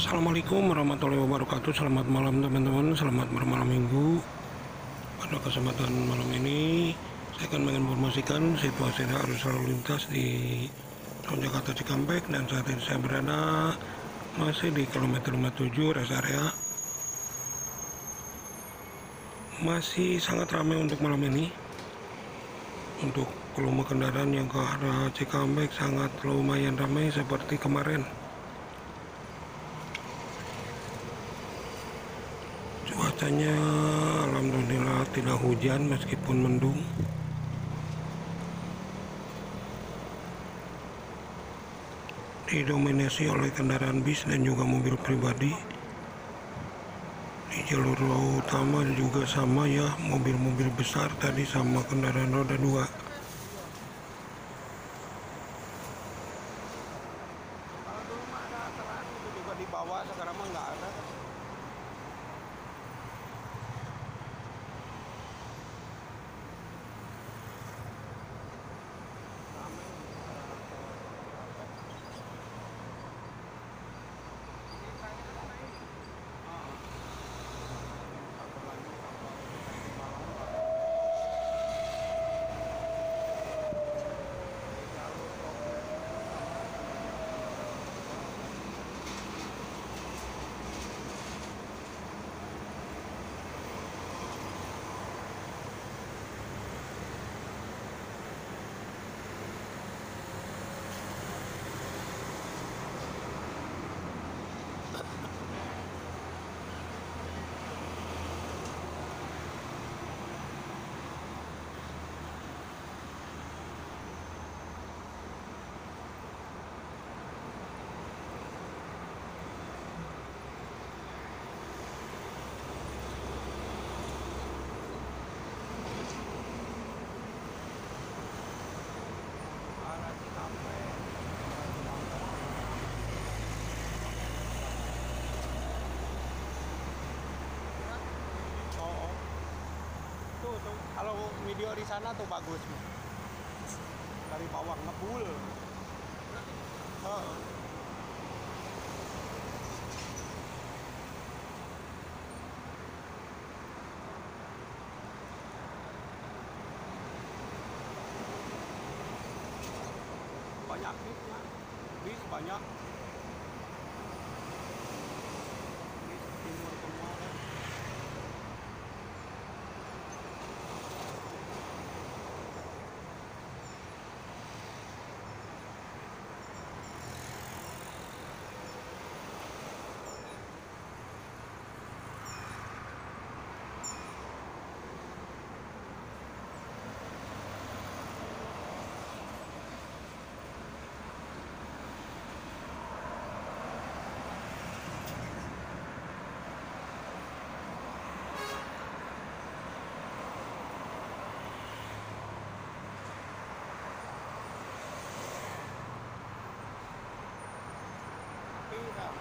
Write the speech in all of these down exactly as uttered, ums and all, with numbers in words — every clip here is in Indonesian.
Assalamualaikum warahmatullahi wabarakatuh. Selamat malam teman-teman, selamat bermalam minggu. Pada kesempatan malam ini saya akan menginformasikan situasi arus lalu lintas di Tol Jakarta Cikampek, dan saat ini saya berada masih di kilometer lima puluh tujuh rest area. Masih sangat ramai untuk malam ini. Untuk volume kendaraan yang ke arah Cikampek sangat lumayan ramai seperti kemarin. Cuacanya alhamdulillah tidak hujan meskipun mendung. Didominasi oleh kendaraan bis dan juga mobil pribadi. Di jalur utama juga sama ya, mobil-mobil besar tadi sama kendaraan roda dua. Kalau dulu mah ada aturan itu juga dibawa, sekarang mah nggak ada. Tuh, tuh, kalau video di sana tuh bagus, dari bawah ngebul. Heeh. Banyak bisnya, bis banyak. Bis timur semua kan. Iya.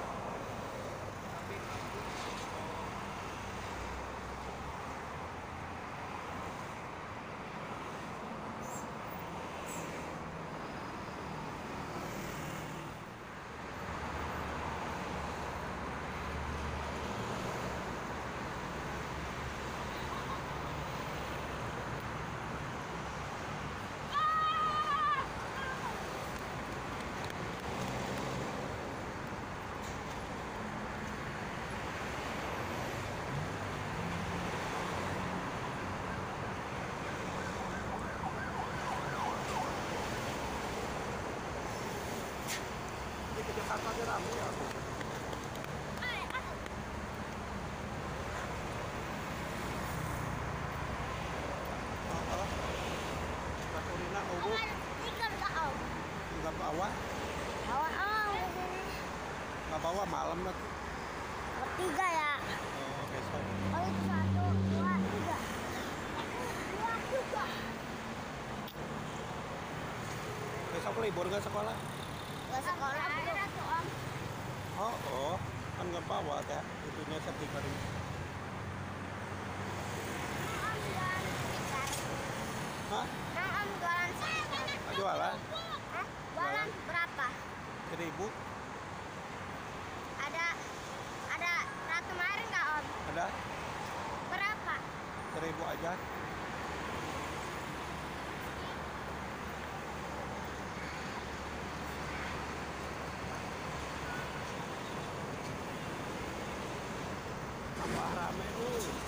Di ke Jakarta aja rame ya. Heeh. Kasurina ubu nggak bawa, nggak bawa malam nanti. Tiga ya. Oh, besok. Oh itu satu, dua, tiga. Dua, tiga. Besok libur nggak sekolah? Gak sekolah belum. Tuh, Om. Oh, oh, kan nggak bawa teh. Itunya stiker ini. Om jualan stiker. Hah? Nah, Om jualan stiker. Oh, jualan? Hah? Jualan berapa? Seribu? Ada satu aja. Tambah rame tuh.